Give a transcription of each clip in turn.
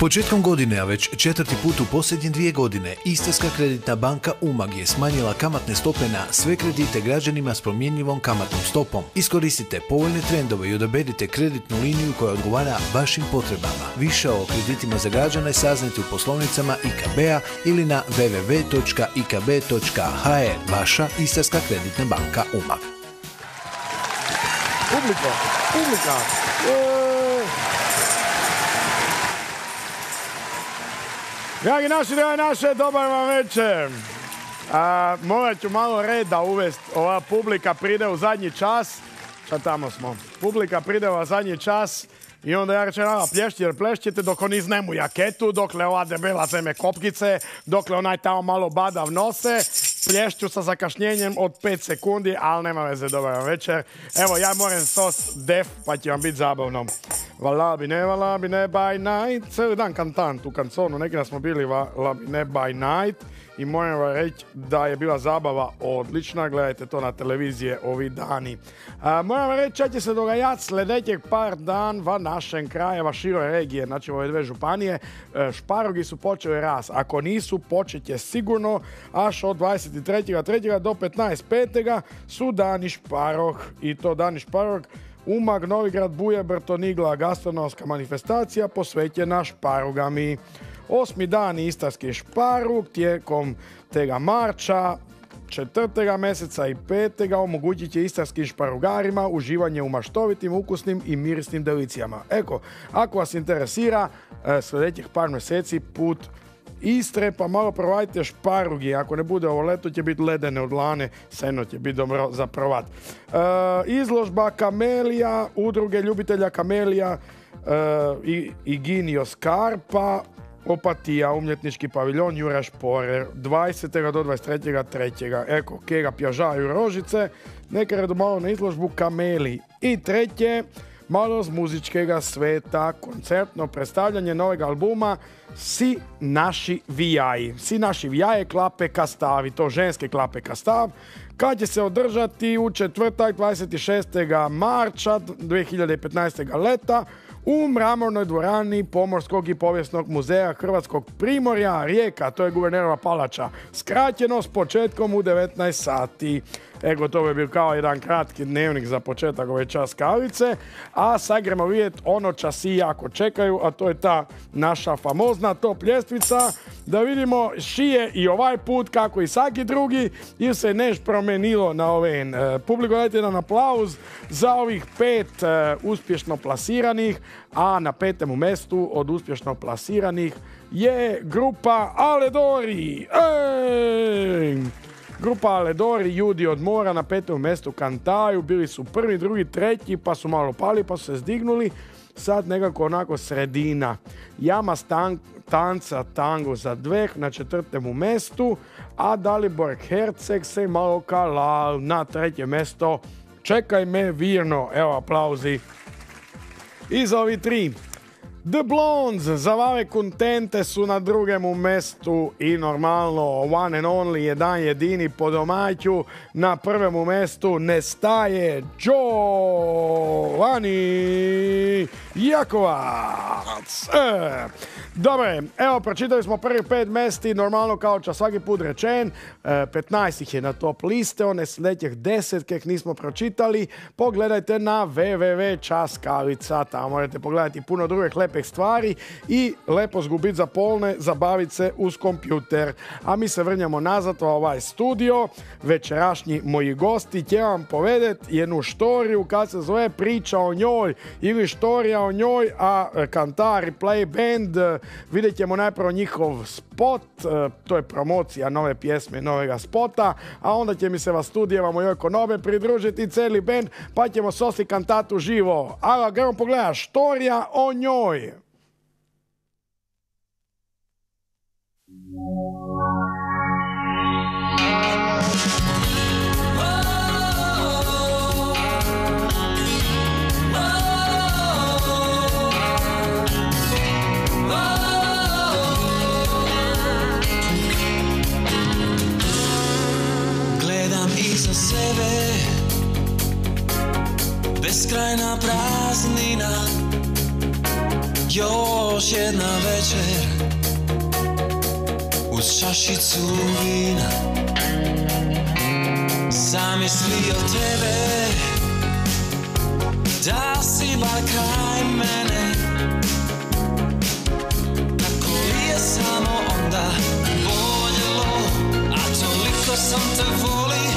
Početkom godine, a već četvrti put u posljednje 2 godine, Istarska kreditna banka Umag je smanjila kamatne stope na sve kredite građanima s promjenjivom kamatnom stopom. Iskoristite povoljne trendove i odaberite kreditnu liniju koja odgovara vašim potrebama. Više o kreditima za građane saznajte u poslovnicama IKB-a ili na www.ikb.hr. Vaša Istarska kreditna banka Umag. Publika. Dragi naše, dobar vam večer. Morat ću malo reda uvesti. Ova publika pride u zadnji čas. Šta tamo smo? Publika pride u zadnji čas i onda ja rečem, plešćete dok oni iznemu jaketu, dokle ova debela zeme kopkice, dokle onaj tamo malo badav nose. Plješću sa zakašnjenjem od 5 sekundi, ali nema veze, dobar vam večer. Evo, ja moram sos def, pa će vam biti zabavno. Vala bi ne by night. Cijeli dan kantam tu kanconu. Neki da smo bili vala bi ne by night. I moram vam reći da je bila zabava odlična. Gledajte to na televizije ovi dani. Moram vam reći šta će se dogajati sljedećeg par dan v našem kraju, široj regije, znači ove 2 županije. Šparogi su počeli rast. Ako nisu, počet je sigurno. Až od 23.3. do 15.5. su dani šparog. I to dani šparog. Umag, Novigrad, Buja, Brtonigla, gastronomska manifestacija posvećena šparugami. 8. dan Istarski šparug tijekom tega marča 4. mjeseca i 5. omogućit će istarskim šparugarima uživanje u maštovitim, ukusnim i mirisnim delicijama. Eko, ako vas interesira, sljedećih par mjeseci put Istre, pa malo provajte šparugi. Ako ne bude ovo leto, će biti ledene od lane, seno će biti dobro za provat. Izložba kamelija, udruge ljubitelja kamelija i Ginio Skarpa, Opatija, umjetnički paviljon, Jura Šporer, 20. do 23.3. Eko, kega pjažaju rožice, neka redu malo na izložbu kameli. I 3. malo z muzičkega sveta, koncertno predstavljanje novega albuma Si naši vijaji. Si naši vijaje klape kastavi, to ženske klape kastav, kad će se održati u četvrtak 26. marča 2015. leta u mramornoj dvorani Pomorskog i povijesnog muzeja Hrvatskog Primorja, Rijeka, to je Guvernerova palača. Skraćeno s početkom u 19 sati. Ego, to bi bil kao jedan kratki dnevnik za početak ove časkavice, a sad gremo vidjeti ono časi jako čekaju, a to je ta naša famozna top ljestvica, da vidimo šije i ovaj put kako i svaki drugi, ili se neš promenilo na oven. Publiko, dajte jedan aplauz za ovih 5 uspješno plasiranih, a na 5. mjestu od uspješno plasiranih je grupa Aledori. Grupa Aledori, Ljudi od mora, na 5. mjestu kantaju, bili su 1., 2., 3, pa su malo pali, pa su se zdignuli, sad nekako onako sredina. Jama tanca tango za 2 na 4. mjestu, a Dalibor Herceg se malo kalal na 3. mjesto. Čekaj me virno, evo aplauzi. I za ovi 3. The Blondes, Zavave kontente su na 2. mjestu i normalno one and only, jedan jedini po domaću, na 1. mjestu nestaje Giovanni Jakovac. Dobre, evo, pročitali smo prvih 5 mjesti, normalno kao čas svaki put rečen, 15 ih je na top liste, one sljedećih 10 kek nismo pročitali, pogledajte na www.časkavica, tamo možete pogledati puno drugih lepih stvari i lepo zgubiti za polne, zabaviti se uz kompjuter. A mi se vrnjamo nazad u ovaj studio, večerašnji moji gosti će vam povedeti jednu štoriju kad se zove Priča o njoj ili Štorija o njoj, a kantari Play Band, vidjet ćemo najprvo njihov spot, to je promocija nove pjesme, novega spota, a onda će mi se vas studijeva mojoj konobe pridružiti cijeli band, pa ćemo sosti kantatu živo. Ali gremo pogledati, Štorija o njoj. Iza sebe beskrajna praznina, još jedna večer uz čašicu vina. Zamislio tebe da si bar kraj mene. Tako li je samo onda voljelo, a toliko sam te volio.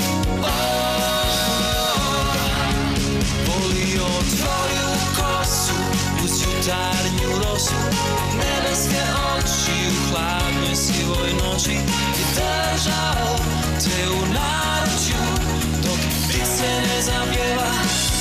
Volio tvoju kosu uz jutarnju rosu, nebeske oči u hladnoj sivoj noći i držao te u naručju dok ptice ne zapjeva.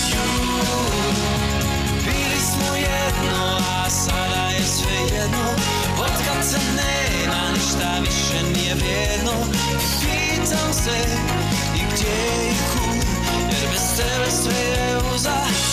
Bili smo jedno, a sada je sve jedno. Otkad se nema, ništa više nije vrijedno. I pitam se i gdje i kud, jer bez tebe sve je uzalud.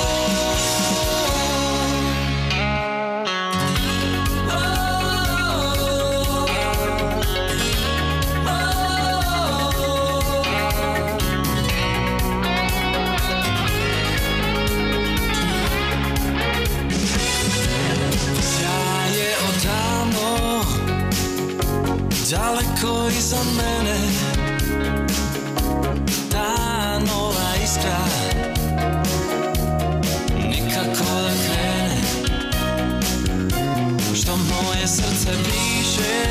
Daleko iza mene ta nova iskra nikako da krene. Što moje srce piše,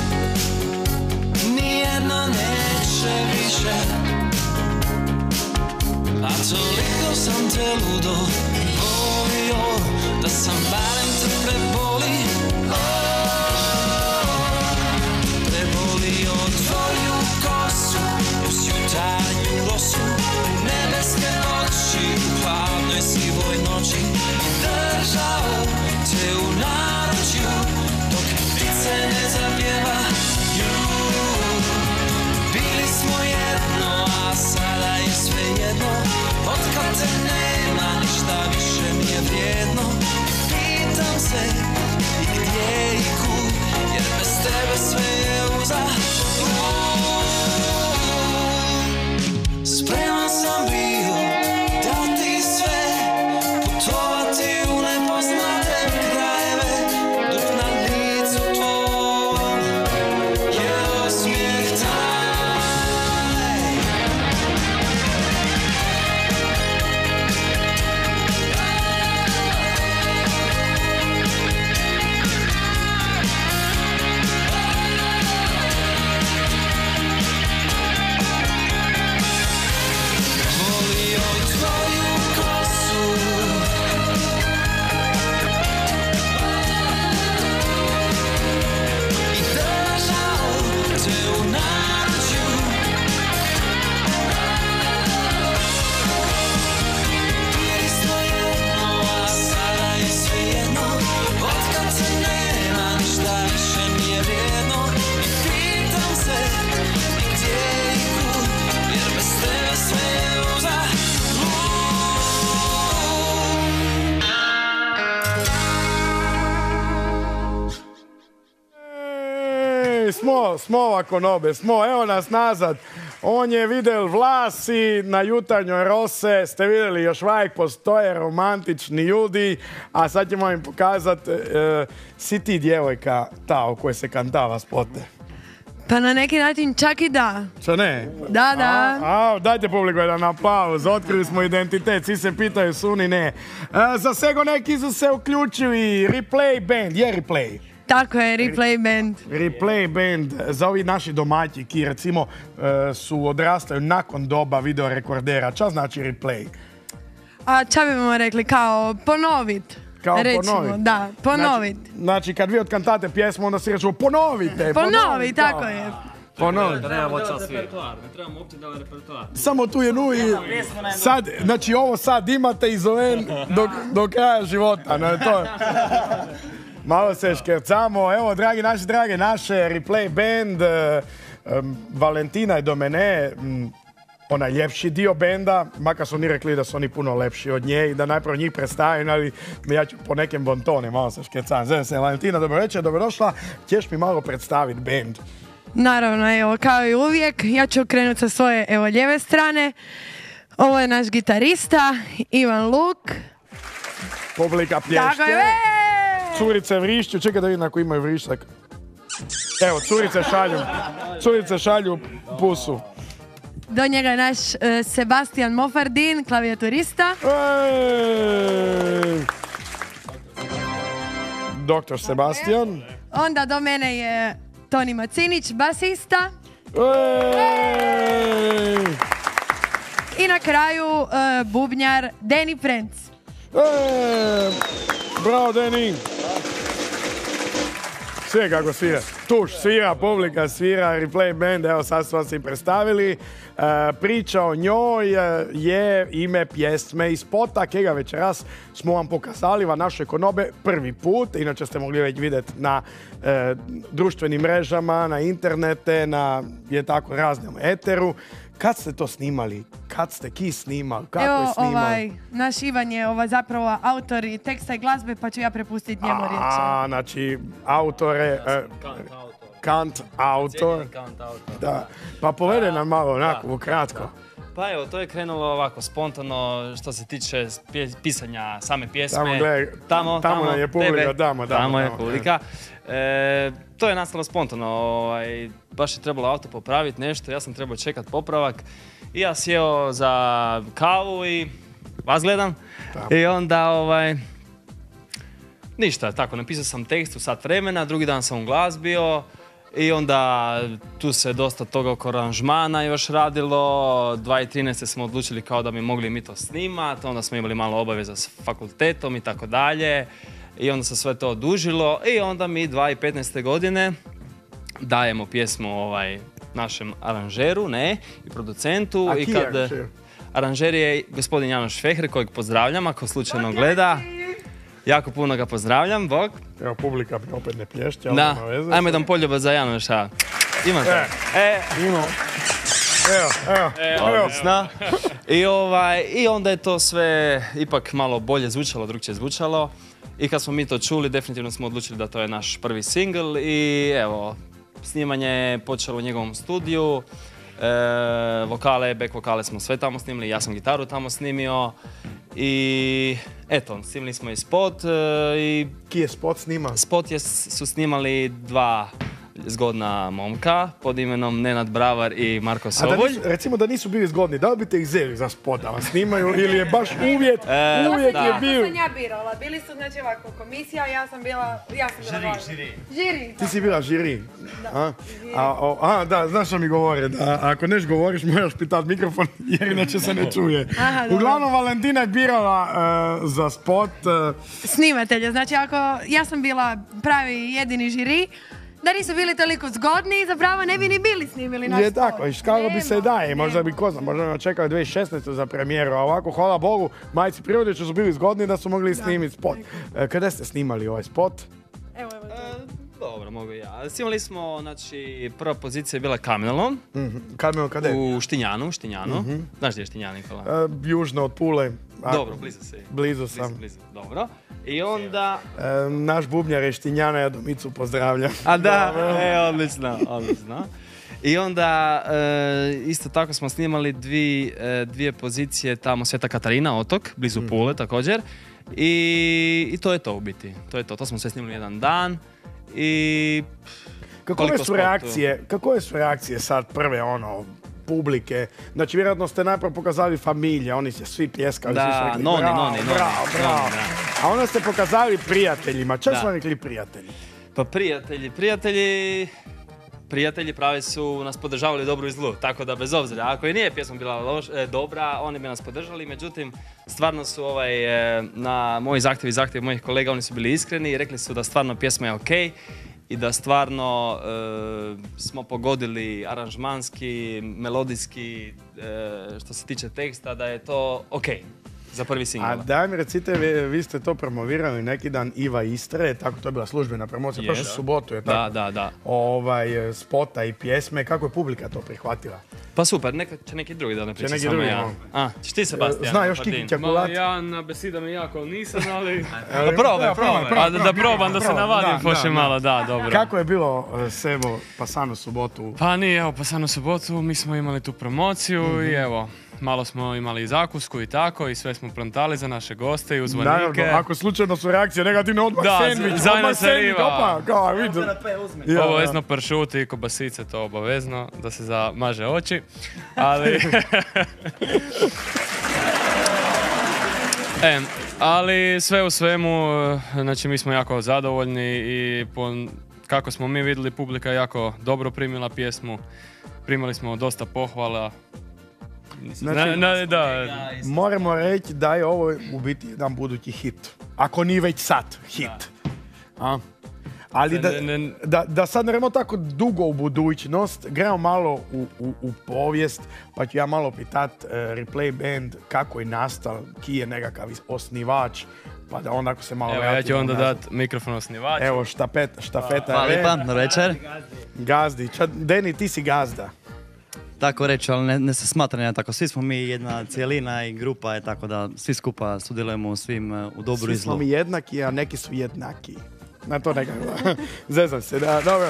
nijedno neće više. A toliko sam te ludo volio da sam barem te prebolio. Tvoju kosu uz jutarnju rosu, nebeske oči u hladnoj sivoj noći i držao te u naručju dok ptice ne zapjevaju. Bili smo jedno, a sada je sve jedno. Otkad te nema, ništa više nije vrijedno. Pitam se i gdje i kud, jer bez tebe sve je uzalud. Spreman sam bio dati sve, putovati u nepoznate krajeve, dok na licu tvojom je osmijeh taj. Smo ovako nobe, evo nas nazad. On je vidjel Vlasi na jutarnjoj rose, ste vidjeli još vajek, postoje romantični ljudi, a sad ćemo im pokazati, si ti djevojka ta o kojoj se kantava spote? Pa na neki način čak i da. Čo ne? Da. Dajte publiku jedan aplauz, otkrili smo identitet, svi se pitaju su ni ne. Za sego neki su se uključili Replay Band, je Replay? Tako je, Replay Band. Replay Band, za ovi naši domaći ki recimo su odrastaju nakon doba videorekordera. Ča znači Replay? A ča bimo rekli, kao ponovit. Kao recimo, ponovit. Da, ponovit. Znači kad vi otkantate pjesmu, onda si rečemo ponovite. Ponovi, tako je. Ponovi. Ne trebamo uopće da repertoar. Samo tu je i sad, znači ovo sad imate izoven do kraja života. No, to. Malo se škercamo. Evo, dragi naše Replay Band, Valentina je do mene, onaj ljepši dio benda, makar su oni rekli da su oni puno lepši od nje i da najprije njih predstavim, ali ja ću po nekim bontoni malo se škercam. Zovem se Valentina, dobro večer, dobrodošla. Ćeš mi malo predstaviti bend? Naravno, evo, kao i uvijek, ja ću krenuti sa svoje, evo, lijeve strane. Ovo je naš gitarista, Ivan Luk. Publika plješće. Tako je! Curice vrišću, čekaj da vidim ako imaju vrištak. Evo, curice šalju pusu. Do njega je naš Sebastian Mofardin, klavijaturista. Doktor Sebastian. Onda do mene je Toni Macinić, basista. I na kraju bubnjar Deni Frenc. Bravo, Deni. Sve kako svira. Tuš svira, publika svira, Replay Band, evo sad smo se predstavili. Priča o njoj je ime pjesme i spota, kega večeras smo vam pokazali va naše konobe prvi put. Inače ste mogli već vidjeti na društvenim mrežama, na internete, na raznom eteru. Kad ste to snimali? Kad ste snimali? Kako je snimali? Naš Ivan je zapravo autor i teksta i glazbe, pa ću ja prepustiti njemu riječ. Znači, autore... Kant autor. Da. Pa povede nam malo onako, ukratko. Pa evo, to je krenulo ovako spontano što se tiče pisanja same pjesme. Tamo nam je publika, tamo je publika. To je nastalo spontano, baš je trebalo auto popraviti nešto, ja sam trebao čekati popravak i ja sjeo za kavu i vas gledam i onda ništa, tako, napisao sam tekst u sat vremena, drugi dan sam glazbio i onda tu se dosta toga oko aranžmana još radilo, 2013. smo odlučili kao da bi mogli mi to snimati, onda smo imali malo obaveza s fakultetom i tako dalje. I onda se sve to odužilo i onda mi 2015. godine dajemo pjesmu našem aranžeru, i producentu. A kije aranžer? Aranžer je gospodin Janoš Feher, kojeg pozdravljam ako slučajno gleda. Jako puno ga pozdravljam, bog. Evo, publika opet ne plješće, ali nema veze. Ajmo jedan poljubac za Janoša. Imate? Imamo. Evo. I onda je to sve ipak malo bolje zvučalo, drugčije zvučalo. I kad smo mi to čuli, definitivno smo odlučili da to je naš prvi singl i evo, snimanje je počelo u njegovom studiju. Vokale, back vokale smo sve tamo snimili, ja sam gitaru tamo snimio. I eto, snimili smo i spot. Ki je spot snima? Spot su snimali dva zgodna momka pod imenom Nenad Bravar i Marko Sobulj. Recimo da nisu bili zgodni, da li biste ih zeli za spot da vas snimaju ili je baš uvjet je bio? To sam ja birala, bili su znači ovako komisija, ja sam bila žiri. Ti si bila žiri? Da, znaš što mi govore, da ako neš govoriš moraš pitati mikrofon jer inače se ne čuje. Uglavnom Valentina je birala za spot. Snimatelja, znači ako ja sam bila pravi jedini žiri, da nisu bili toliko zgodni, zapravo ne bi ni bili snimili naš spot. Je tako, iškalo bi se daje, možda bi ko zna, možda bi čekali 2016. za premijeru, a ovako, hvala Bogu, majci prirode što su bili zgodni da su mogli snimiti spot. Kada ste snimali ovaj spot? Evo. Dobro, mogu ja. Snimali smo, znači, prva pozicija je bila Kamenolom. Kamenolom kada je? U Štinjanu. Znaš gdje je Štinjan, Nikola? Južno od Pule. Dobro, blizu si. Blizu sam. Blizu. Dobro. I onda... Naš bubnjar je Štinjana, ja Domicu pozdravljam. A da, odlično. I onda isto tako smo snimali dvije pozicije tamo Sveta Katarina, otok, blizu Pule također. I to je to u biti. To smo sve snimali jedan dan. I... Kakove su reakcije sad prve publike? Znači, vjerojatno ste najprije pokazali familije, oni se svi pljeskali, svi su rekli bravo. A onda ste pokazali prijateljima. Čak smo rekli prijatelji? Pa prijatelji pravi su nas podržavali dobru i zlu, tako da bez obzira. Ako i nije pjesma bila dobra, oni bi nas podržali, međutim, stvarno su na moji zahtjev i zahtjev mojih kolega, oni su bili iskreni i rekli su da stvarno pjesma je okej. I da stvarno smo pogodili aranžmanski, melodijski, što se tiče teksta, da je to okej za prvi singl. A daj mi recite, vi ste to promovirali neki dan Iva Istre, tako to je bila službena promocija, prošlu subotu je tako? Da. Spota i pjesme, kako je publika to prihvatila? Pa super, će neki drugi da ne priča samo ja. Ćeš ti, Sebastian? Zna još Kiki Ćakulat? Ja na besidama jako nisam, ali... Da probam, da se navadim poše malo, da, dobro. Kako je bilo Sebo Pasanu subotu? Pa nije, evo Pasanu subotu, mi smo imali tu promociju i evo, malo smo imali zakusku i tako i sve smo prontali za naše goste i uzvanike. Naravno, ako slučajno su reakcije negativne, odmah sandvič, zajedno se riva. opa, kao, vidi. Obavezno pršuti i kobasice, to obavezno, da se zamaže oči, ali... Ali sve u svemu, znači mi smo jako zadovoljni i kako smo mi vidjeli, publika je jako dobro primila pjesmu, primali smo dosta pohvala. Znači, moramo reći da je ovo u biti jedan budući hit. Ako nije već sad hit. A? Ali da sad ne idemo tako dugo u budućnost, gremo malo u povijest, pa ću ja malo pitat Replay Band kako je nastao, ki je nekakav osnivač, pa da onda ako se malo vratimo. Evo, ja ću onda dat mikrofon osnivaču. Evo, štafeta. Hvala lijepa, dobro večer. Gazdi. Deni, ti si gazda. Tako reći, ali ne se smatra ne tako. Svi smo mi jedna cijelina i grupa je tako da svi skupa sudjelujemo u svim u dobru i zlu. Svi smo mi jednaki, a neki su jednaki. Na to nekako. Zezam se, da, dobro.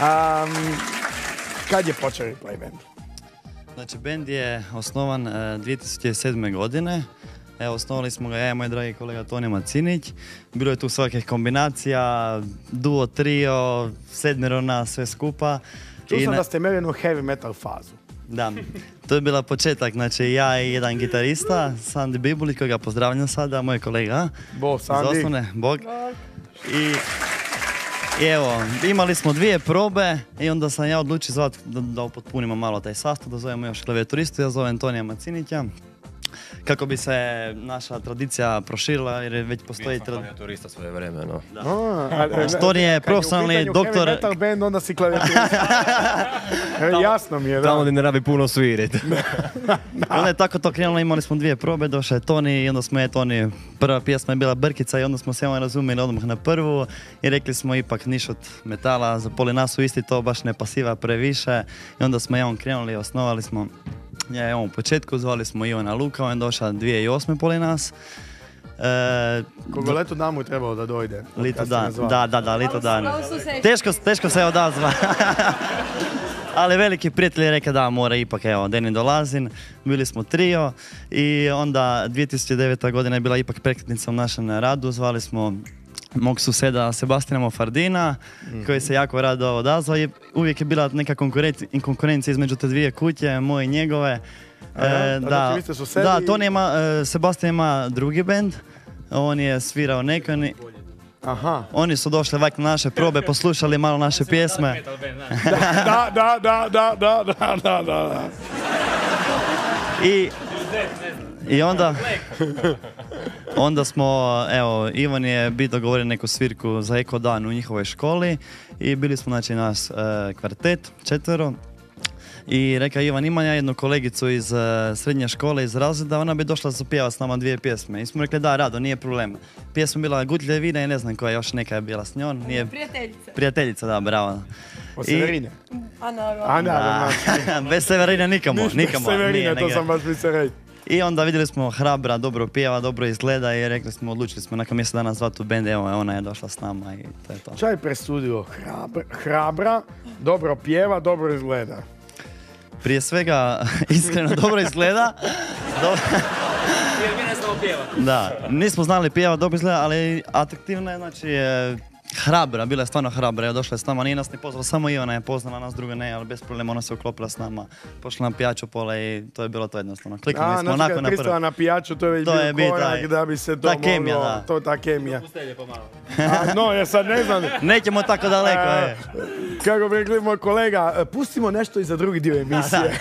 Kad je počeo Replay Band? Znači, band je osnovan 2007. godine. Evo, osnovali smo ga ja i moj dragi kolega Toni Macinić. Bilo je tu svakih kombinacija, duo, trio, 7 nas, sve skupa. Čuo sam da ste imali jednu heavy metal fazu. Da, to je bila početak, znači ja i jedan gitarista, Sandi Bibulić, kojega pozdravljam sada, moj kolega. Bog, Sandi. Bog. I evo, imali smo 2 probe i onda sam ja odlučio zvati da upotpunimo malo taj sastav, da zovemo još klavijaturistu, ja zovem Tonija Macinića. Kako bi se naša tradicija proširila, jer već postoji... Bio sam klavijaturista svoje vremeno. Toni je profesionalni doktor... Kad je u pitanju heavy metal band, onda si klavijaturista. Jasno mi je, da. Tamo gdje ne rabi puno sviriti. Onda je tako to krenulo, imali smo 2 probe, došao je Toni i onda smo Toni, prva pjesma je bila Brkica i onda smo se razumjeli odmah na prvu i rekli smo ipak niš od metala, za poli nas u isti to baš ne pasiva previše i onda smo krenuli i osnovali smo. Ja, u početku zvali smo Ivana Luka, on je došao 2008. poli nas. Koliko leto dan mu je trebalo da dojde? Lito dan, da, lito dan. Teško se odazva. Ali veliki prijatelj je rekao da mora ipak, Deni dolazim, bili smo trio i onda 2009. godina je bila ipak prekretnica u našem radu, zvali smo mog suseda Sebastina Mofardina, koji se jako rado odazvao i uvijek je bila neka konkurencija između te 2 kuće, moje i njegove. Znači vi ste susedi? Da, Sebastin ima drugi band, on je svirao nekon. Aha. Oni su došli na naše probe, poslušali malo naše pjesme. Da. I onda smo, Ivan je dogovorio neku svirku za Eko dan u njihovoj školi i bili smo, znači, naš kvartet, 4. I rekao Ivan, imam ja jednu kolegicu iz srednje škole, iz razreda, ona bi došla zapjevati s nama 2 pjesme. I smo rekli da, rado, nije problem. Pjesma bila Gutljevina i ne znam koja još neka je bila s njom. Prijateljica, da, bravo. Od Severine? Ana. Bez Severine nikamo. Bez Severine, to sam baš mislio reći. I onda vidjeli smo hrabra, dobro pjeva, dobro izgleda i odlučili smo nakon mjesec dana zvati u bend, evo ona je došla s nama i to je to. Čaj presudio hrabra, dobro pjeva, dobro izgleda. Prije svega, iskreno dobro izgleda. Jer mi ne znamo pjevati. Da, nismo znali pjevati, dobro izgleda, ali atraktivna je, znači hrabra, bila je stvarno hrabra, došla je s nama, nije nas ni pozvala, samo Ivana je poznala, nas druga ne, ali bez problema ona se uklopila s nama, pošla na pijaču pola i to je bilo to jednostavno. Kliknuli smo onako na prvo. Znači kad pristala na pijaču, to je već bio korak da bi se to moglo. Ta kemija, da. To ta kemija. No, ja sad ne znam. Nećemo tako daleko, Kako bi rekli moj kolega, pustimo nešto i za drugi dio emisije.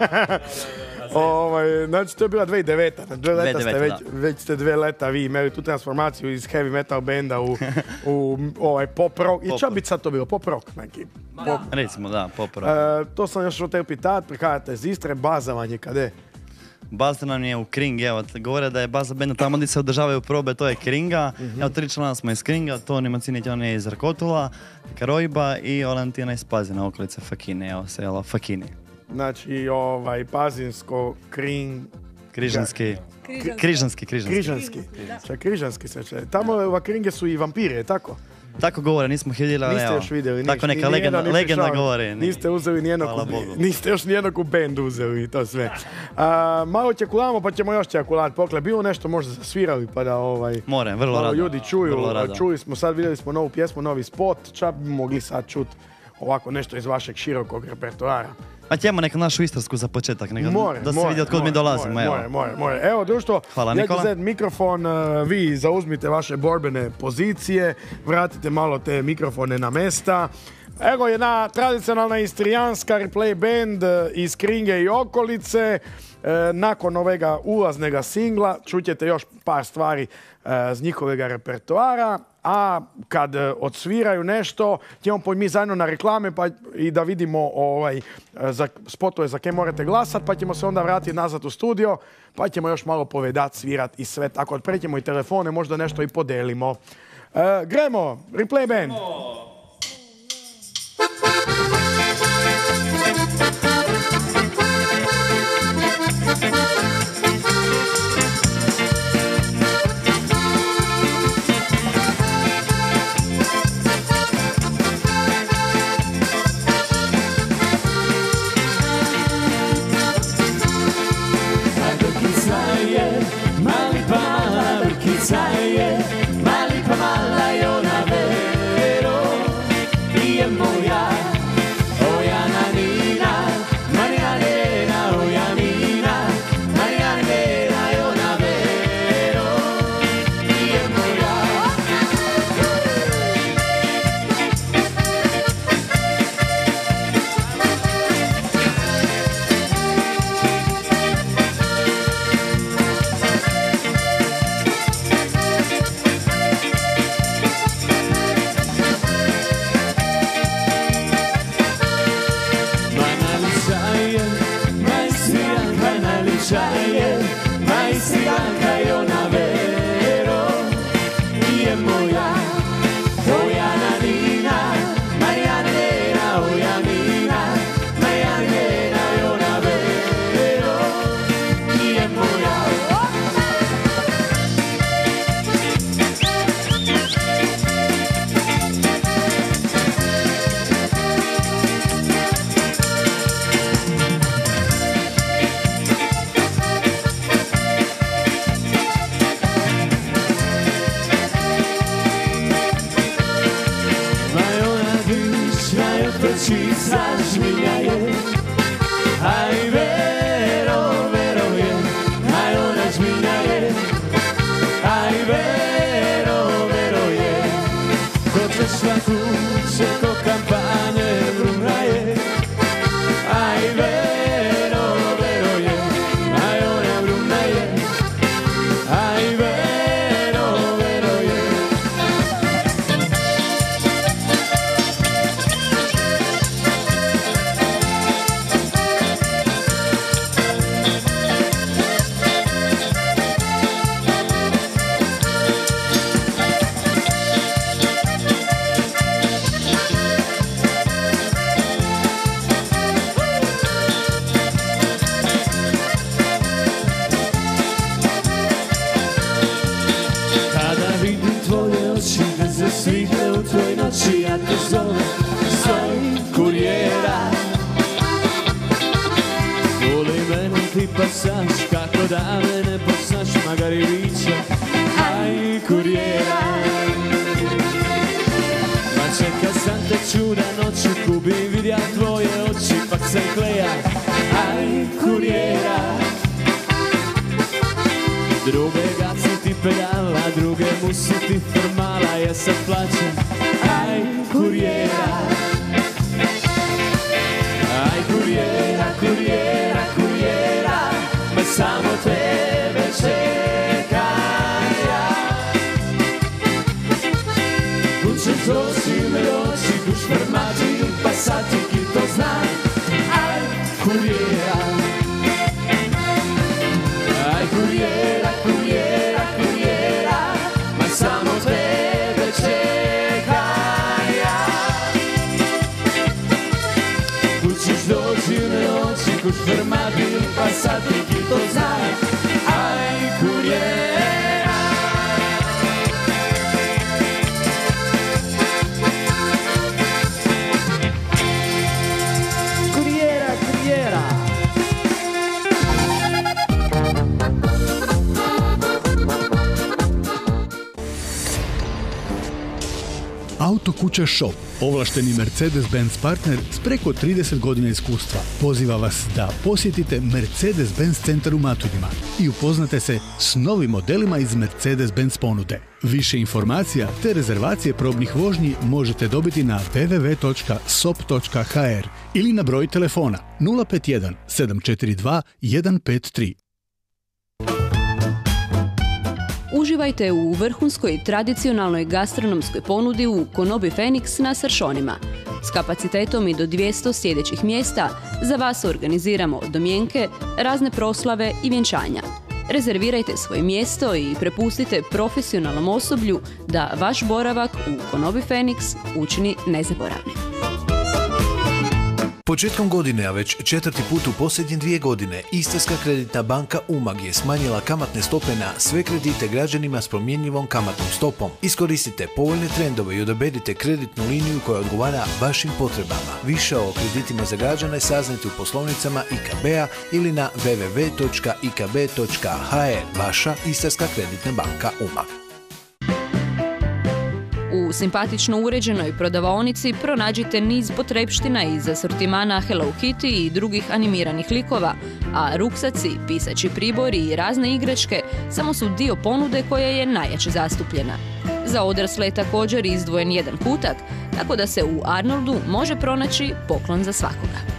Znači to je bila 2009. Već ste 2 leta vi imali tu transformaciju iz heavy metal benda u pop rock. I čak bi sad to bilo pop rock neki? Recimo da, pop rock. To sam još hotel pitat, prikajate iz Istre, baza vam je kade? Baza nam je u Kring, evo, govore da je baza benda tamo gdje se održavaju probe, to je Kringa. Evo, 3 člana smo iz Kringa, Toni Macinić, on je iz Rakotula, Karojba i Valentina iz Pazina, okolice Fakine, evo, selo Fakini. Znači, Pazinsko, Križanski. Čak Križanski se će. Tamo u Kringe su i vampire, tako? Tako govore, nismo ih vidjeli, ali Niste evo. još vidjeli Tako neka legenda govori. Niste uzeli Hvala Bogu. niste još nijednog u bendu uzeli i to sve. Malo ćekulamo pa ćemo još ćekulat pokle. Bilo nešto možda zasvirali pa da More, vrlo malo rado. ljudi čuju. Vrlo rado. Čuli smo sad, vidjeli smo novu pjesmu, novi spot. Čak bi mogli sad čuti ovako nešto iz vašeg širokog repertoara. A ćemo neka našu istarsku za početak, da se vidi od kud mi dolazimo. More. Evo, društvo, Hvala, Nikola. ja ću mikrofon, vi zauzmite vaše borbene pozicije, vratite malo te mikrofone na mesta. Evo jedna tradicionalna istrijanska replay band iz Kringe i okolice. Nakon ovega ulaznega singla čućete još par stvari z njihovega repertoara, a kad odsviraju nešto, ćemo poći mi zajedno na reklame pa i da vidimo za spotove za koje morate glasati, pa ćemo se onda vratiti nazad u studio, pa ćemo još malo povedati, svirati i sve tako. Prećemo i telefone, možda nešto i podelimo. Gremo, replay band! Mali pa mala i ona vero, i moja pasaš, kako da me ne poznaš, magari vića, aj kurijera. Ma čeka sam te čuda noću, kubi vidja tvoje oči, pak sam kleja, aj kurijera. Druge gaci ti pedala, druge musi ti formala, ja sad plaćam, aj kurijera. Aj kurijera, kurijera, kurijera, ma samo tebe čekam ja. Kućeš doći me doći, kuć fermati, pasati, ki to znam. Aj kurijera. Aj kurijera, kurijera, kurijera, ma samo tebe čekam ja. Kućeš doći me doći, kuć fermati, pasati, ki to znam. Aj kurijera. Autokuća Shop, ovlašteni Mercedes-Benz partner s preko 30 godina iskustva, poziva vas da posjetite Mercedes-Benz centar u Matuljima i upoznate se s novim modelima iz Mercedes-Benz ponude. Više informacija te rezervacije probnih vožnji možete dobiti na www.sop.hr ili na broj telefona 051 742 153. Uživajte u vrhunskoj tradicionalnoj gastronomskoj ponudi u Konobi Phoenix na Sršonima. S kapacitetom i do 200 sjedećih mjesta za vas organiziramo domjenke, razne proslave i vjenčanja. Rezervirajte svoje mjesto i prepustite profesionalnom osoblju da vaš boravak u Konobi Phoenix učini nezaboravnim. Početkom godine, a već 4. put u posljednje 2 godine, Istarska kreditna banka Umag je smanjila kamatne stope na sve kredite građanima s promjenjivom kamatnom stopom. Iskoristite povoljne trendove i odaberite kreditnu liniju koja odgovara vašim potrebama. Više o kreditima za građane saznajte u poslovnicama IKB-a ili na www.ikb.hr. Vaša Istarska kreditna banka Umag. U simpatično uređenoj prodavaonici pronađite niz potrepština iz asortimana Hello Kitty i drugih animiranih likova, a ruksaci, pisaći pribori i razne igračke samo su dio ponude koja je najjače zastupljena. Za odrasle je također izdvojen jedan kutak, tako da se u Arnoldu može pronaći poklon za svakoga.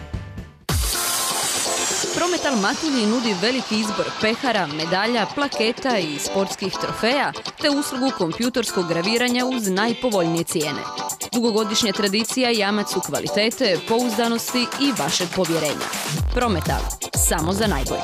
Prometal Matulji nudi veliki izbor pehara, medalja, plaketa i sportskih trofeja, te uslugu kompjutorskog graviranja uz najpovoljnije cijene. Dugogodišnja tradicija jamac su kvalitete, pouzdanosti i vašeg povjerenja. Prometal, samo za najbolje.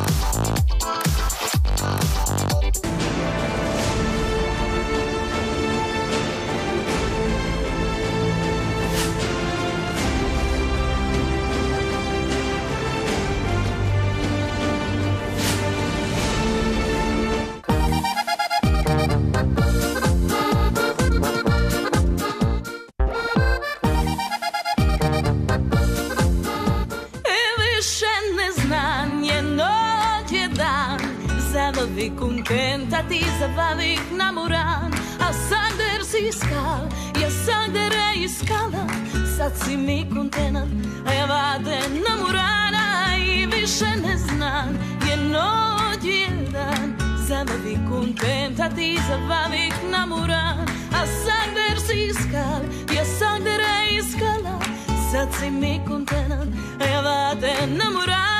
Zabavi kontenta ti zabavih namoran, a sad der si iskal, ja sad der iskala, sad si mi kontenat, a ja vade namorana i više ne znam, je noć jedan. Zabavi kontenta ti zabavih namoran, a sad der si iskal, ja sad der iskala, sad si mi kontenat, a ja vade namorana.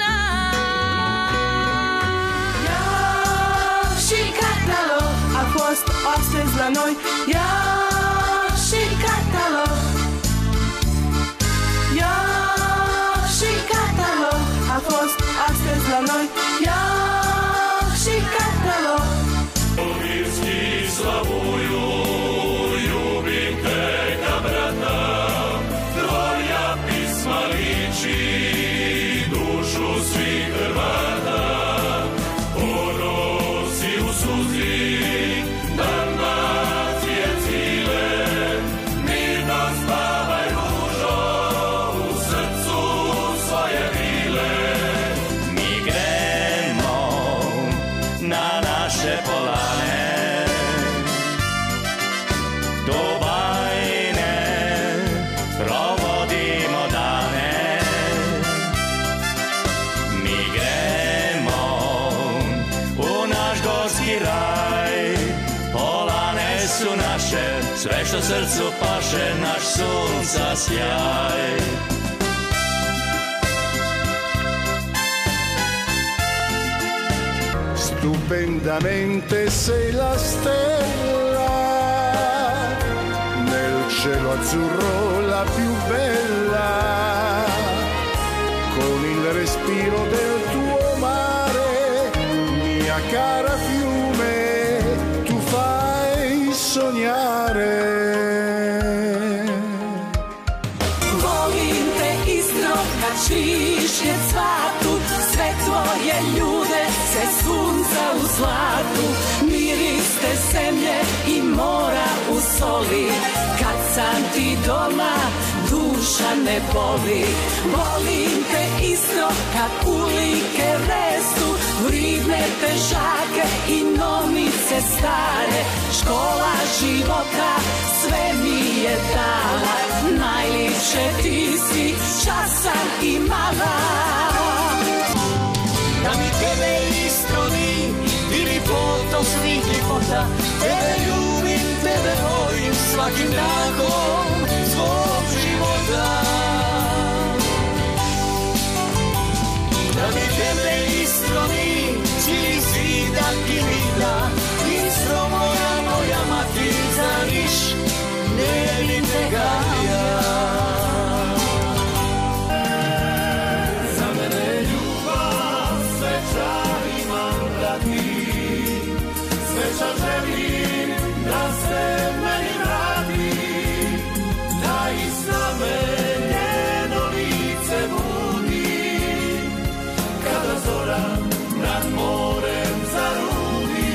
Šikatalo, a fost ostezlanoj, ja šikatalo, ja šikatalo, a fost ostezlanoj, ja šikatalo. Ovirski slavuju, ljubim te ka brata, tvoja pisma liči dušu svih Hrvata. Sve što srcu paše, naš sunca sjaj. Stupendamente sei la stella, nel cielo azzurro la più bella, con il respiro del tuo mare, mia cara fiume, tu fai sognare. Volim te iskro kad živiš je cvatu, sve tvoje ljude, sve sunca u zlatu, miris te zemlje i mora u soli, kad sam ti doma duša ne boli. Volim te iskro kad ulike restu, vridne pešake i nomice stare, škola života sve mi je dala, najljepše ti si, časan i mala. Da mi tebe iskroni, ili foto svih ljepota, tebe ljubim, tebe volim svakim dahom svog života. Da mi tebe iskroni, čini zvidak i vida, istro moja matica, niš ne li tega ja. Za mene ljubav sveča imam da ti, sveča želim da se meni vrati, da iz name njeno lice budi, kada zora nad morem zarudi.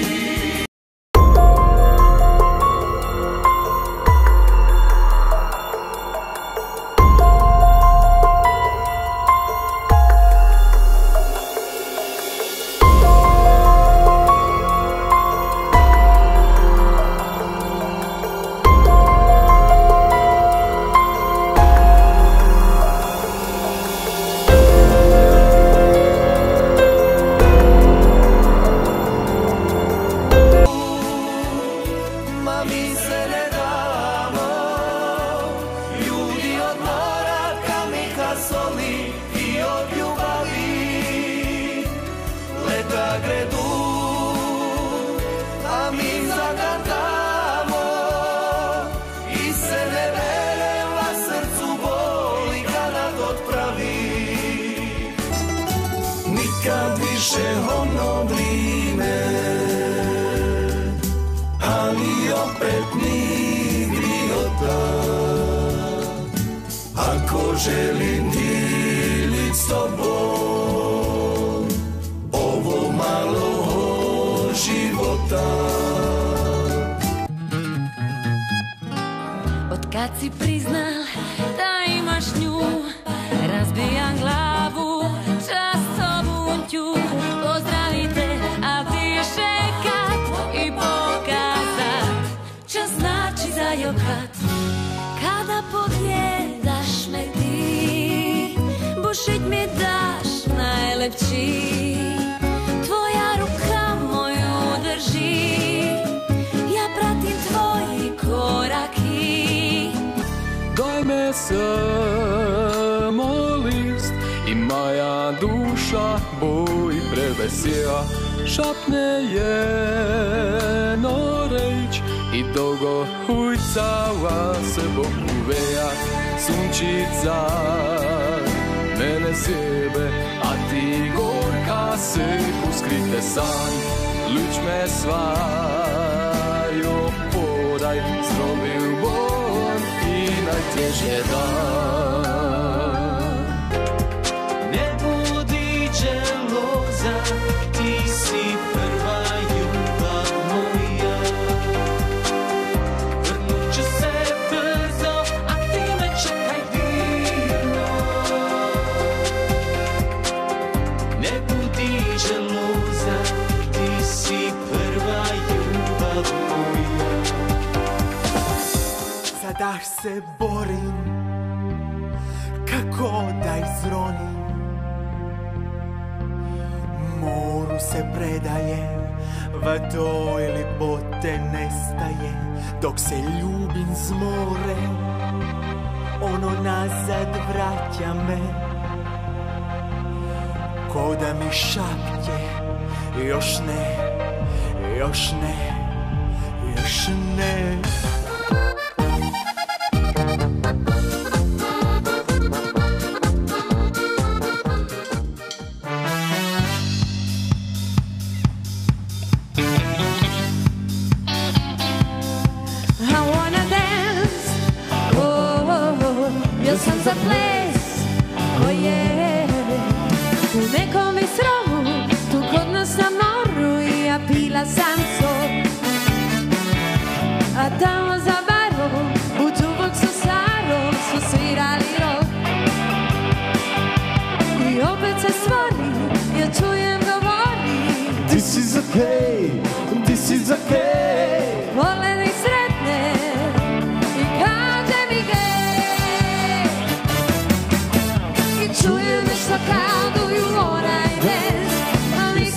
Nikad više ono vrijeme, ali opet nigdje ako želim dilit s tobom ovo malo života. Od kad si priznal da imaš nju, razbijam glavu často bunju. Pozdravite, a više kad i pokazat čo znači zajokat. Kada podjedaš me ti, bušit mi daš najlepší, tvoja ruka moju drži, ja pratim tvoji koraki. Daj me samo list i moja duša boji prevesija, šapne jedno reč i dolgo hujcala se bokuveja. Sunčica mene sjebe, a ti gorka se uskrite san. Luč me svajo podaj, zrobil bom i najtežje dan. Ne budi dželoza, ti si prva ljubav moja. Vrnut ću se brzo, a ti me čekaj divno. Ne budi dželoza, ti si prva ljubav moja. Za daš se borim, kako da izronim, moru se predajem, vadoj lipote nestaje, dok se ljubim s morem, ono nazad vraća me, ko da mi šapće, još ne, još ne, još ne. Sam za ples, u nekom bistrovu, tu kod nas na moru, i ja pila sam sok. A tamo za barom, u Duboksu starom, su svirali rock. I opet se stvori, ja čujem govori, This is okay, this is okay. vole da ih sretne i kaže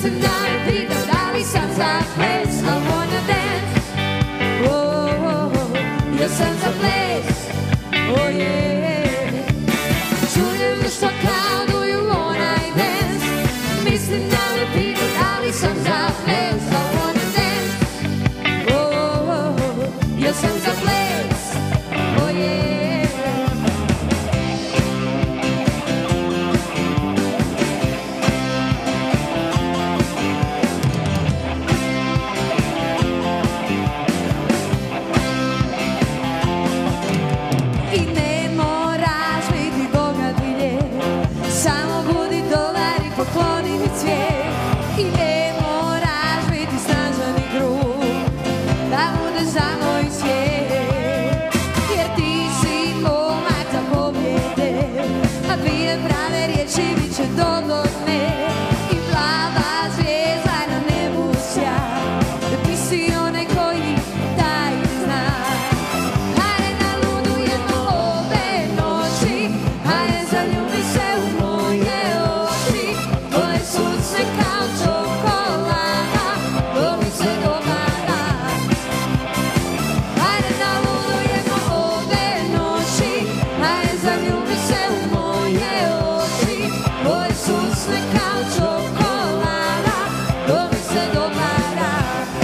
Mislim da me pita da li sam za ples, I wanna dance. Oh, oh, oh, ja sam za ples. Oh yeah. Čujem nešto kao do you wanna dance. Mislim da me pita da li sam za ples, I wanna dance. Oh, oh, oh, ja sam za ples. Oh yeah. Pokloni mi cvijet i ne moraš biti snažan i grub da budeš za moj svijet, jer ti si momak za pobjede, a dvije prave riječi bit će dovoljne i plava zvijezda na nebu sja, ti si onaj koji taj zna. Hajde na ludu jedno ove noći, hajde zaljubi se u moje oči. Tvoje sunce kao čokolada, to mi se dopada. Hajde na ludu jedno ove noći, hajde zaljubi se u moje oči. Tvoje sunce kao čokolada, to mi se dopada.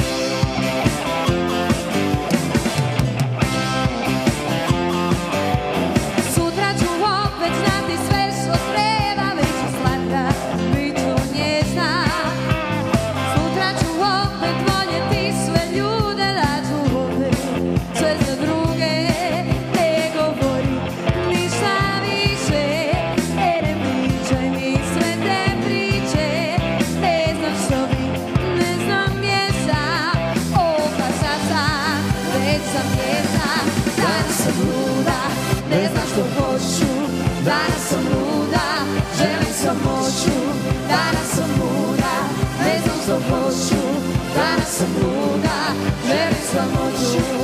Sutra ću opet znati sve što treba, već ću slatka, bit ću njezna. Sutra ću opet voljeti sve ljude, da ću opet sve za druge. Ne govori ništa više, ne pričaj mi sve te priče. Ne znam što bi, ne znam gdje sam, pa sad sam, već sam njezna. Danas sam luda, ne znam što hoću, danas sam luda, želim samoću. Danas sam luda, ne znam što hoću, danas sam luda, želim samoću.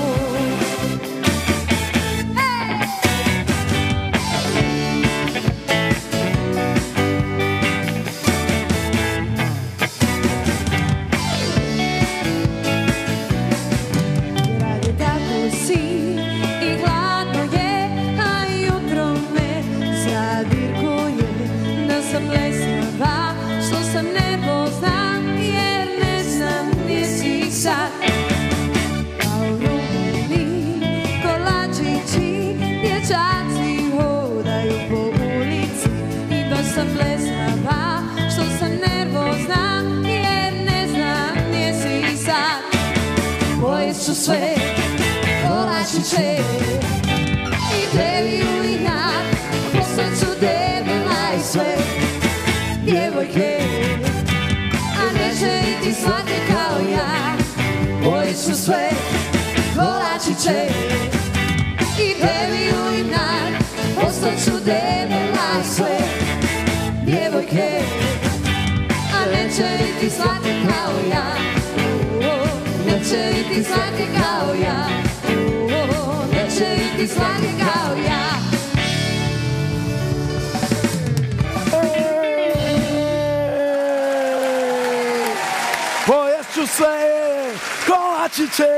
Rade tako si i gladno je, a jutro me zadirkuje. Da sam lesnava, što sam nervozna, jer ne znam gdje si sad. Kao rubini kolačići, dječaci hodaju po ulici. I baš sam lesnava, što sam nervozna, jer ne znam gdje si sad. Pojest ću sve kolačiće i deviju i jak, poslat ću debela i sve djevojke, a neće iti slatke kao ja. Pojest ću sve kolačiće i deviju i jak, poslat ću debela i sve djevojke, a neće iti slatke kao ja. Neće iti slatke kao ja, neće iti slatke kao ja. Pojest ću sve kolačiće.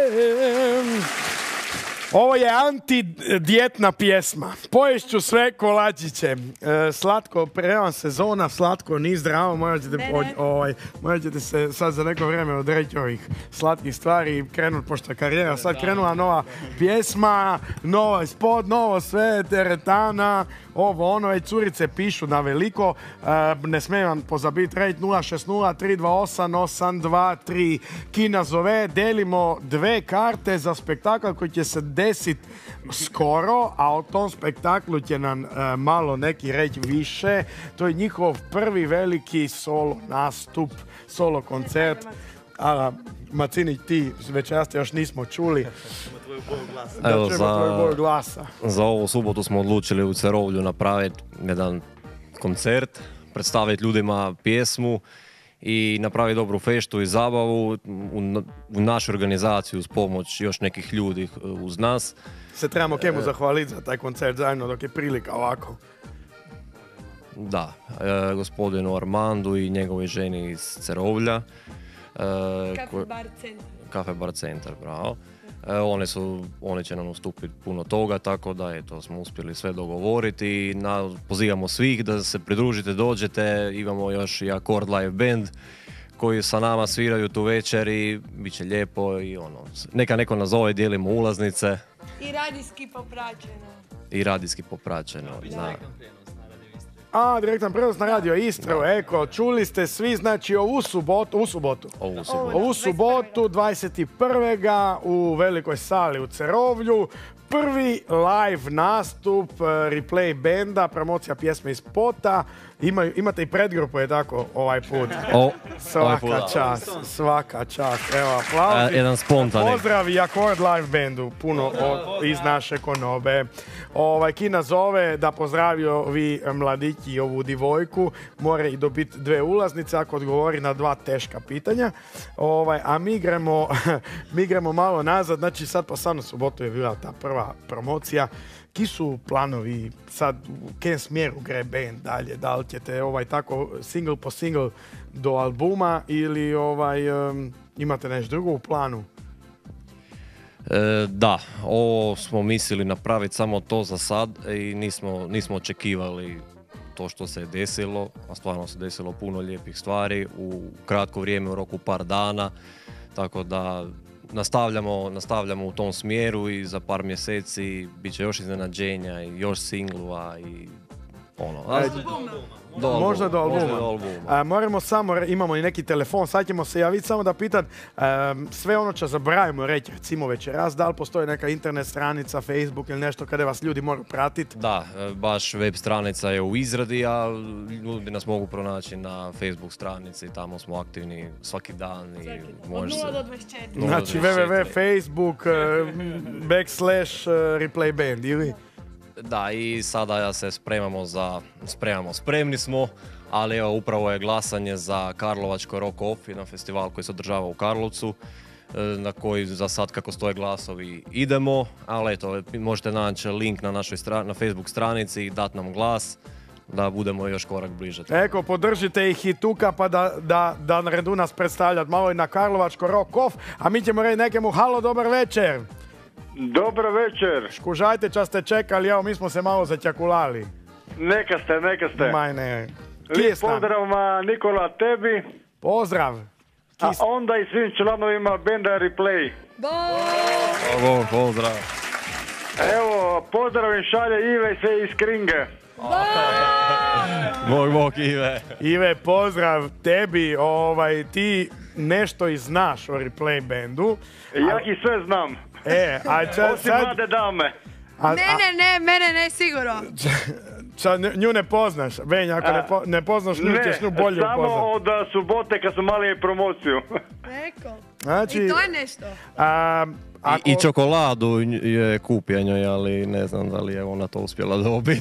Ovo je antidijetna pjesma. Pojest ću sve kolačiće. Slatko, prema sezona, slatko, ni zdravo. Morat ćete se sad za neko vrijeme odreći ovih slatkih stvari i krenuti, pošto je karijera sad krenula nova pjesma, nova spot, novo sve, teretana, ovo ono, i curice pišu na veliko. Ne smijem vam pozabiti reći 060-328-823. Kina zove, delimo 2 karte za spektakl koji će se desiti skoro, a o tom spektaklu će nam malo neki reći više. To je njihov prvi veliki solo nastup, solo koncert. Macini, ti večeras još nismo čuli. Evo, za ovu subotu smo odlučili u Cerovlju napraviti jedan koncert, predstaviti ljudima pjesmu i napraviti dobru feštu i zabavu u našu organizaciju uz pomoć još nekih ljudi uz nas. Se trebamo kemu zahvaliti za taj koncert zajedno dok je prilika ovako. Da, gospodinu Armandu i njegovoj ženi iz Cerovlja. Cafe Bar Centar, bravo. One će nam ustupiti puno toga, tako da eto, smo uspjeli sve dogovoriti i pozivamo svih da se pridružite, dođete. Imamo još i Akord Live Band koji sa nama sviraju tu večer i bit će lijepo i neka neko nazove, dijelimo ulaznice. I radijski popraćeno. Direktan prenos na Radio Istru, čuli ste svi, znači ovu subotu 21. u velikoj sali u Cerovlju, prvi live nastup Replay benda, promocija pjesme iz spota. Imate i predgrupu, je tako, ovaj put? Svaka čast. Evo, aplauzi. Jedan spontani. Pozdrav i Akord Live bandu, puno iz naše Konobe. Kina zove da pozdravio vi mladići i ovu divojku, more i dobiti 2 ulaznice ako odgovori na 2 teška pitanja. A mi gremo malo nazad, znači sad pa sad na subotu je bila ta prva promocija. Ki su planovi sad, u kojem smjeru gre band dalje? Da li ćete tako single po single do albuma ili imate nešto drugo u planu? Da, ovo smo mislili napraviti samo to za sad i nismo očekivali to što se je desilo, a stvarno se desilo puno lijepih stvari u kratko vrijeme, u roku par dana, tako da nastavljamo u tom smjeru i za par mjeseci bit će još iznenađenja i još singlova i Možda do albuma. Moramo samo, imamo i neki telefon, sad ćemo se javiti samo da pitan sve ono što zaboravimo reći, recimo večeras, da li postoji neka internet stranica, Facebook ili nešto kada vas ljudi moraju pratiti? Da, baš web stranica je u izradi, a ljudi nas mogu pronaći na Facebook stranici, tamo smo aktivni svaki dan. I od 0 do 24. Znači www.facebook /Replay band ili? Da, i sada se spremni smo, ali evo upravo je glasanje za Karlovačko Rock Off, jedan festival koji se održava u Karlovcu, na koji za sad kako stoje glasovi idemo, ali eto, možete naći link na našoj na Facebook stranici i dati nam glas da budemo još korak bliže. Podržite ih i tuka pa da naredu nas predstavljati malo i na Karlovačko Rock Off, a mi ćemo reći nekemu halo, dobar večer. Dobar večer. Škužajte čas ste čekali, evo mi smo se malo začakulali. Neka ste. Majne. Lijep pozdrav Nikola tebi. Pozdrav. A onda i svim članovima benda Replay. Pozdrav. Evo, pozdrav im šalje Ive i sve iz Kringe. Bog Ive. Ive, pozdrav tebi, ti nešto i znaš o Replay bandu. Ja ih sve znam. Osim mlade dame. Mene ne sigurno. Nju ne poznaš, Benja, ako ne poznaš nju, ćeš nju bolje upoznat. Samo od subote kad smo mali promociju. Znači, i to je nešto. I čokoladu je kupio, ali ne znam da li je ona to uspjela dobiti.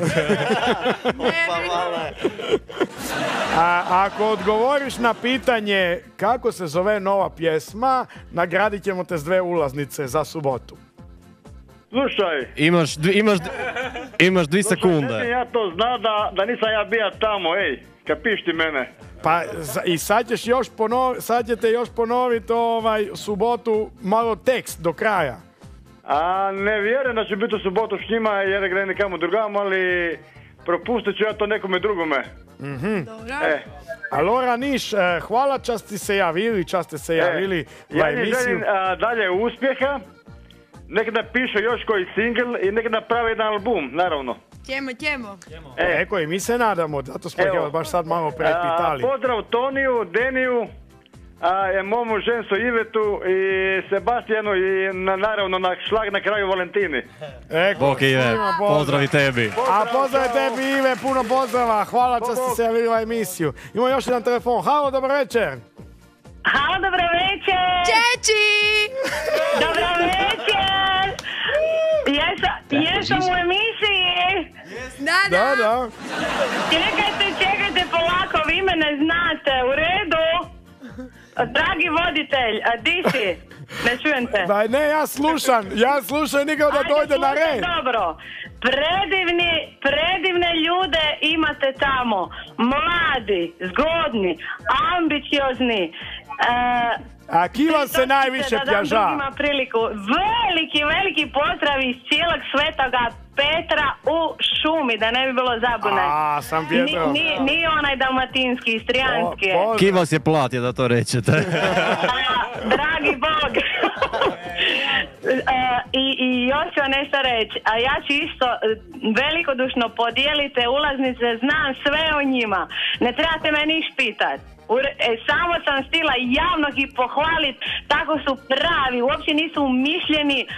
Ako odgovoriš na pitanje kako se zove nova pjesma, nagradit ćemo te s 2 ulaznice za subotu. Slušaj. Imaš 2 sekunde. Slušaj, ja to zna da nisam ja bija tamo, kapiš ti mene? Pa i sad ćete još ponoviti subotu malo tekst do kraja. Ne vjerujem da će biti u subotu s njima jer gre nekamo drugamo, ali propustit ću ja to nekome drugome. Dobro. Allora Niš, hvala čas ste se javili ja ne želim dalje uspjeha, nek napišu još koji singl i nek naprave jedan album, naravno. Ćemo. Eko i mi se nadamo, zato smo ga baš sad malo prepitali. Pozdrav Toniju, Deniju, momu žensu Ivetu i Sebastijanu i naravno na šlag na kraju Valentini. Bog Ive, pozdrav i tebi. A pozdrav tebi Ive, puno pozdrava, hvala što ste se javili u emisiju. Imamo još jedan telefon, halo, dobar večer. Halo, dobro večer. Čeči! Dobro večer. Jesam u emisiji. Da. Čekajte polako, vi me ne znate, u redu. Dragi voditelj, a di si? Ne čujem te. Ba ne, ja slušam nikao da dojde na red. Dobro. Predivne ljude imate tamo. Mladi, zgodni, ambiciozni. A ki vam se najviše pjaža? Ima priliku. Veliki pozdrav iz cijelog Svetoga Petra u šumi, da ne bi bilo zabune. A, sam Pjetro. Nije onaj dalmatinski, istrijanski. Ki vas je platio da to rečete? Dragi Bog. I još ću vam nešto reći, a ja ću isto velikodušno podijelite ulaznice, znam sve o njima, ne trebate me niš pitat. Samo sam stila javno ih pohvalit, tako su pravi, uopće nisu umišljeni,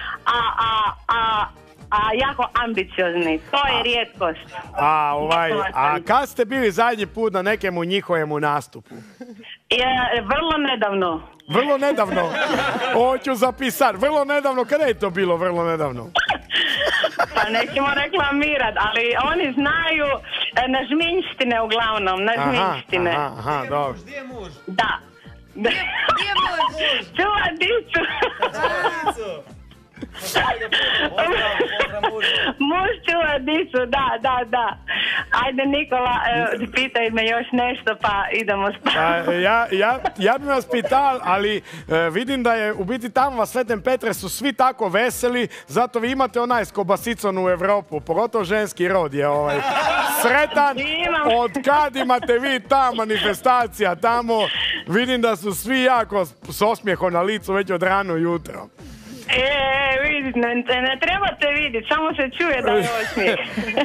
a jako ambiciozni, to je rijetkost. A kad ste bili zadnji put na nekemu njihovemu nastupu? Vrlo nedavno. Vrlo nedavno? Hoću zapisat. Vrlo nedavno, kada je to bilo vrlo nedavno? Pa nećemo reklamirat, ali oni znaju na žminjštine uglavnom, na žminjštine. Aha, dobro. Gdje je muž? Da. Gdje je muž? Čuva dicu. Muž čuva dicu, da. Ajde Nikola, pitaj me još nešto pa idemo spavati. Ja bih vas pitao, ali vidim da je u biti tamo vas Svetem Petre su svi tako veseli, zato vi imate onaj s kobasicom u Evropu, pogotovo ženski rod je sretan. Od kad imate vi ta manifestacija tamo, vidim da su svi jako s osmijehom na licu već od rano jutro. Vidite, ne trebate vidjeti, samo se čuje da je osmijeh.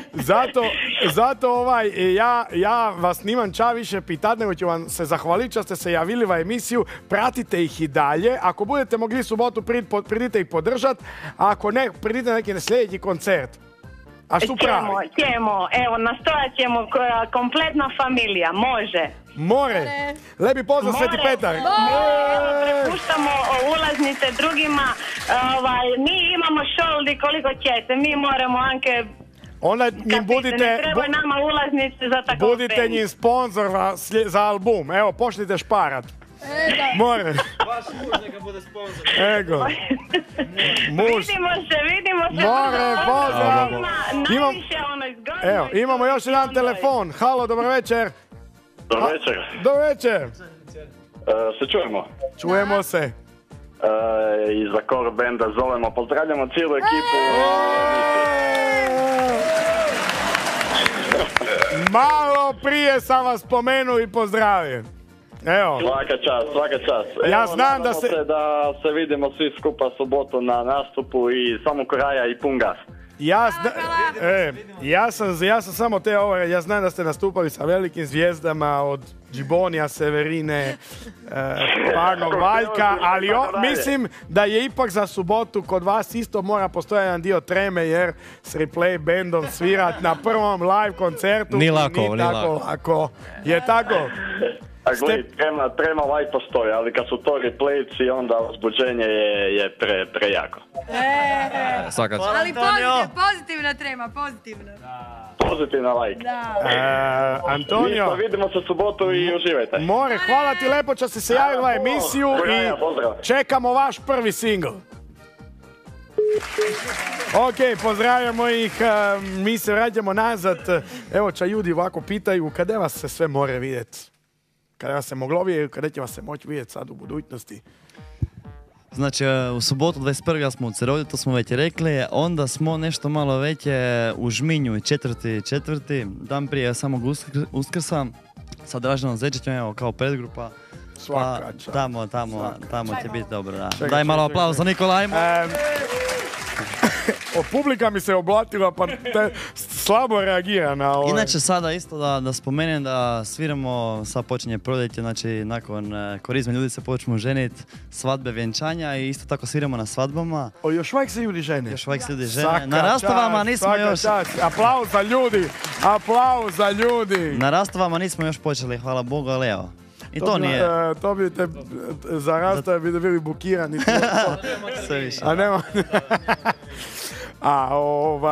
Zato ja vas nimam ča više pitat, nego ću vam se zahvaliti što ste se javili u emisiju. Pratite ih i dalje. Ako budete mogli subotu pridite ih podržat, a ako ne, pridite neki sljedeći koncert. A što pravi? Ćemo, evo, nastojat ćemo kompletna familija, može. More. Lepi pozdrav, Sveti Petar. Prepuštamo ulaznice drugima. Mi imamo šoldi koliko ćete. Mi moramo, Anke, onda njim budite... Ne treba nama ulaznice za tako budite njim sponzor za album. Evo, pošlite šparat. More. Vaš muž neka bude sponzor. Ego. Vidimo se. More, pozdrav. Evo, imamo još jedan telefon. Halo, dobro večer. Dobro večer. Dobro večer. Se čujemo? Čujemo se. Iza core benda zovemo, pozdravljamo cijelu ekipu. Malo prije sam vas spomenuo i pozdravio. Evo. Svaka čast. Ja znam da se vidimo svi skupa subotu na nastupu i samo kraja i pun gas. Ja sam samo ja znam da ste nastupali sa velikim zvijezdama od Džibonija, Severine, Parnog Valjka, ali mislim da je ipak za subotu kod vas isto mora postojati jedan dio treme, jer s Replay bandom svirat na prvom live koncertu ni tako lako. Je tako? A gledaj, trema postoji, ali kad su to replayci, onda uzbuđenje je prejako. Ali pozitivna trema, pozitivna. Pozitivna like. Antonio. Mi vidimo se subotu i uživajte. More, hvala ti lepo što si se javila u emisiju i čekamo vaš prvi singl. Ok, pozdravljamo ih, mi se vraćamo nazad. Evo, ča ljudi ovako pitaju, kada vas se sve more vidjeti? Kada vas se moglo vidjeti, kada će vas se moći vidjeti sad u budućnosti? Znači, u subotu 21. smo u Cerovlju, to smo već rekli, onda smo nešto malo veće u Žminju, 4.4. dan prije samog Uskrsa, sa Draženom Zečićem, evo, kao predgrupa. Svaka čast. Tamo će biti dobro, da. Daj malo aplauz za Nikola, ajmo. Publika mi se oblatila, pa slabo reagira na ovo. Inače, sada isto da spomenem da sviramo, sad počinje proljeće, znači nakon korizme ljudi se počnu ženiti, svadbe, vjenčanja i isto tako sviramo na svadbama. Još uvijek se ljudi žene? Još uvijek se ljudi žene. Na rastavama nismo još... Aplauz za ljudi! Aplauz za ljudi! Na rastavama nismo još počeli, hvala Bogu, ali evo. I to nije... To bi te za rastave bi bili bukirani. Sve više. A nema... A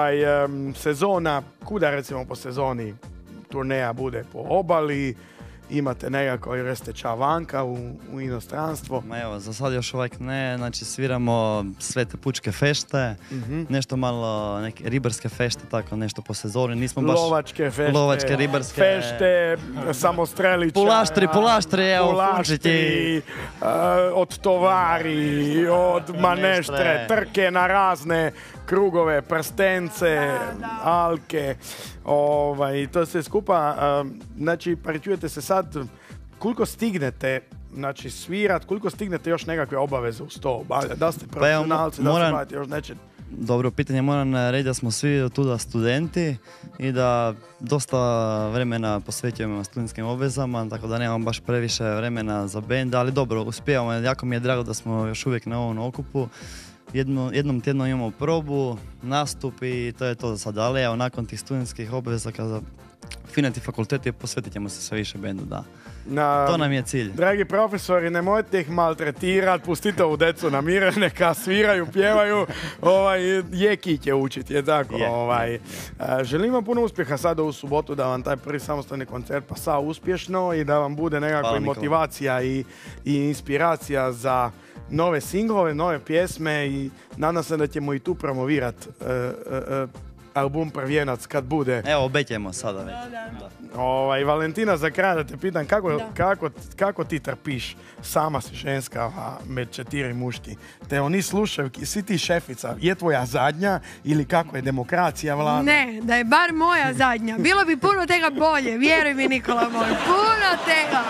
sezona, kuda recimo po sezoni turneja bude? Po obali imate nekako i ste vanka u inostranstvo? Ma evo, za sad još uvijek ne, znači sviramo Svete pučke fešte, nešto malo neke ribarske fešte, tako nešto po sezoni, nismo baš... Lovačke fešte, lovačke, ribarske... fešte, samostrelića, Pulaštri, evo, pulaštri, od tovari, od maneštre, trke na razne krugove, prstence, alke, to sve skupa. Znači, paričujete se sad, koliko stignete, znači, svirat, koliko stignete još nekakve obaveze uz to obavljati? Da ste profesionalci, da se bavite još neće? Dobro pitanje, moram reći da smo svi tuda studenti i da dosta vremena posvećujemo studentskim obvezama, tako da nemam baš previše vremena za bend, ali dobro, uspijemo, jako mi je drago da smo još uvijek na ovom okupu. Jednom tjedno imamo probu, nastup i to je to za sad, ali evo, nakon tih studentskih obveza, kada finati fakulteti, posvetit ćemo se sve više bendu, da. To nam je cilj. Dragi profesori, nemojte ih maltretirati, pustite ovu decu na mire, neka sviraju, pjevaju, Jeki će učiti, je tako. Želim vam puno uspjeha sada u subotu, da vam taj prvi samostalni koncert pasa uspješno i da vam bude nekakva motivacija i inspiracija za nove singlove, nove pjesme i nadam se da ćemo i tu promovirati album Prvijenac kad bude. Evo, obećajmo sada već. Valentina, za kraj da te pitam, kako ti trpiš? Sama si ženska, a med 4 muški. Te oni slušaju, si ti šefica, je tvoja zadnja ili kako je demokracija vlada? Ne, da je bar moja zadnja. Bilo bi puno tega bolje, vjeruj mi Nikola moj, puno tega.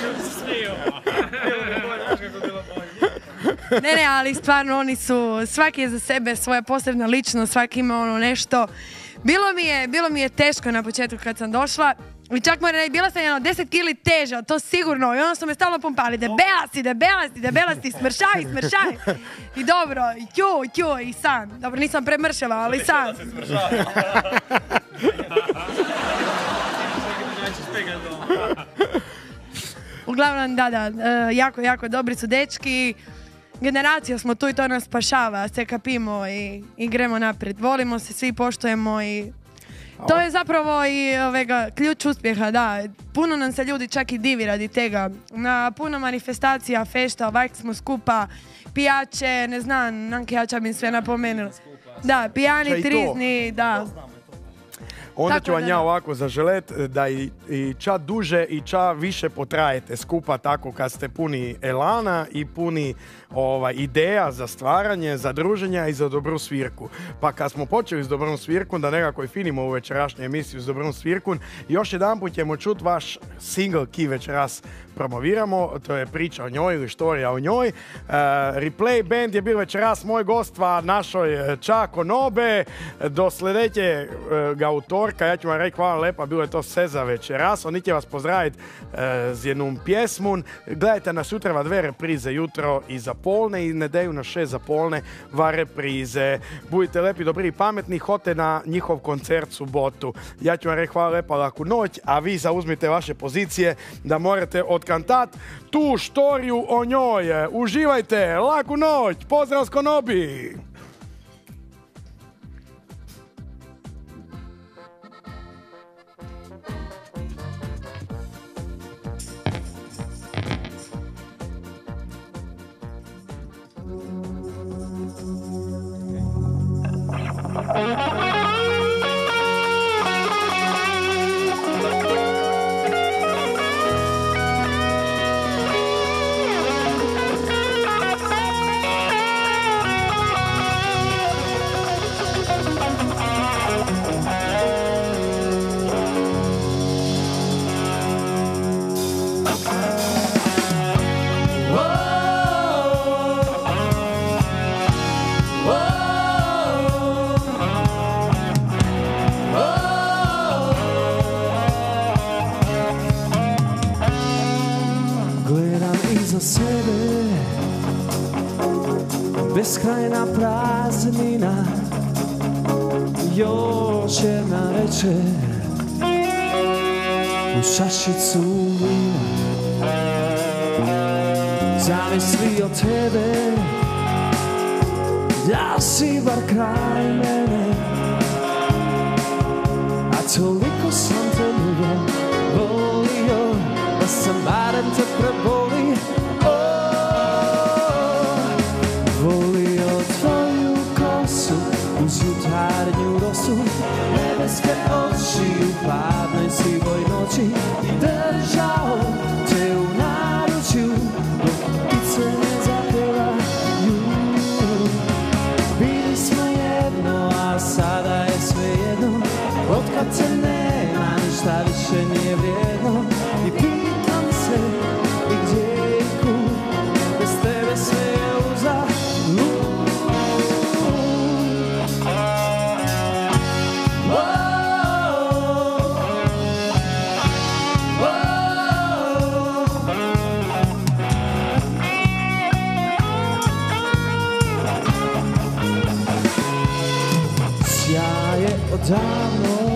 Ne, ali stvarno oni su, svaki je za sebe svoja posebna ličnost, svaki ima ono nešto. Bilo mi je teško na početku kad sam došla i čak moram reći, bila sam 10 kili teža, to sigurno, i onda su me stalno pumpali, debela si, smršaj. I dobro, ću, i sam. Dobro, nisam premršala, ali sam. Uglavnom, da, jako dobri su dečki. Generacija smo tu i to nas spašava, se kapimo i gremo naprijed. Volimo se, svi poštujemo i to je zapravo i ključ uspjeha, da. Puno nam se ljudi čak i divi radi tega. Na puno manifestacija, fešta, ovak smo skupa, pijače, ne znam, nankijača bi sve napomenuli. Da, pijani, trizni, da. Onda ću vam ja ovako zaželet da i ča duže i ča više potrajete skupa tako kad ste puni elana i puni ideja za stvaranje, za druženja i za dobru svirku. Pa kad smo počeli s dobrom svirkom, da nekako i finimo u večerašnju emisiju s dobrom svirkom, još jedan put ćemo čuti vaš single ki večeras promoviramo, to je priča o njoj ili štorija o njoj. Replay band je bil večeras moj gostva našoj Čako Nobe. Do sljedećega utorka, ja ću vam reći hvala lepa, bilo je to sve za večeras. Oni će vas pozdraviti z jednom pjesmun. Gledajte nas jutra va 2 reprize, jutro i za polne i nedelju na 6 za polne va reprize. Budite lepi, dobri i pametni, hote na njihov koncert subotu. Ja ću vam reći hvala lepa, laku noć, a vi zauzmite vaše pozicije da morate odkantat tu štoriju o njoj. Uživajte, laku noć, pozdrav s Konobi! Beskrajna praznina, još jedna večer u šašicu vina. Zamisli od tebe da si bar kraj mene, a toliko sam te volio da barem te preboli. Volio tvoju kosu uz jutarnju rosu, nebeske oči u hladnoj sivoj noći, i držao te u naručju dok ptice ne zapevaju. Bili smo jedno, a sada je sve jedno, otkad te nema ništa više nije vrijedno. I pitam se i gdje je i kud, bez tebe sve je uzalud. Sjaje odavno,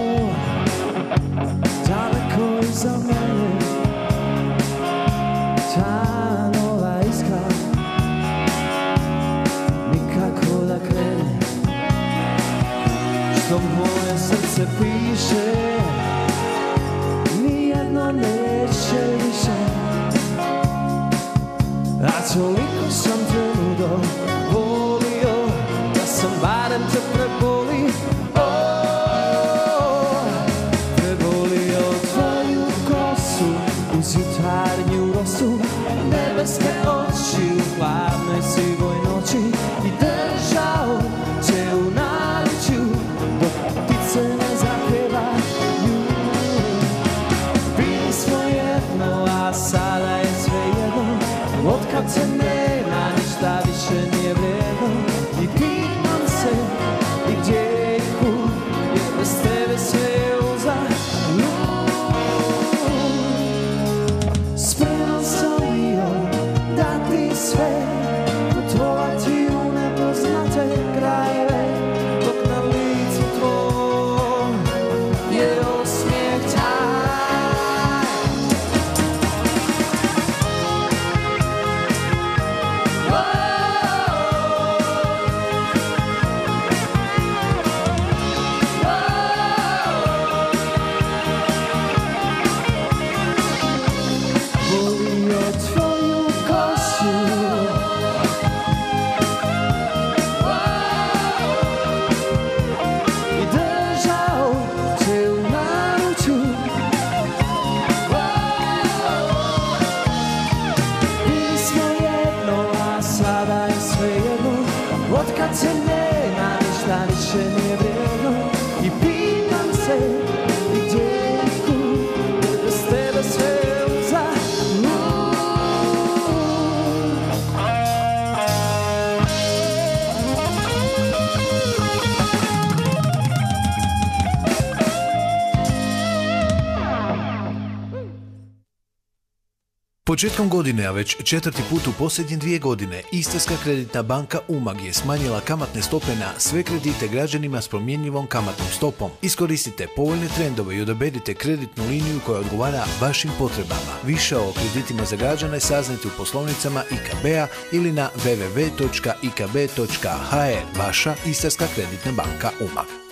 daleko iza mene, ta nova iskra nikako da krene. Što moje srce piše, nijedno neće više, a toliko sam trenudo volio da sam barem te preboli. Prebolio tvoju kosu uz jutarnju rosu, nebeske oči u hladnoj sivoj noći, i držao te u naručju dok ptice ne zapevaju. Bili smo jedno, a sada je sve jedno, otkad te nema ništa više nije vrijedno. I pitam se i gdje je i kud, jer bez tebe sve je uzalud. Spreman sam bio dati sve, putovati u nepoznate krajeve, dok na licu tvoj je osmijeh taj. Volio tvoju kosu, i držao te u naručju. Bili smo jedno, a sada je sve jedno, otkad se nema ništa više nije vrijedno. I pitam se i gdje je i kud, jer bez tebe sve je uzalud. Početkom godine, a već četvrti put u posljednje 2 godine, Istarska kreditna banka Umag je smanjila kamatne stope na sve kredite građanima s promjenjivom kamatnom stopom. Iskoristite povoljne trendove i odaberite kreditnu liniju koja odgovara vašim potrebama. Više o kreditima za građane saznajte u poslovnicama IKB-a ili na www.ikb.hr. Vaša Istarska kreditna banka Umag.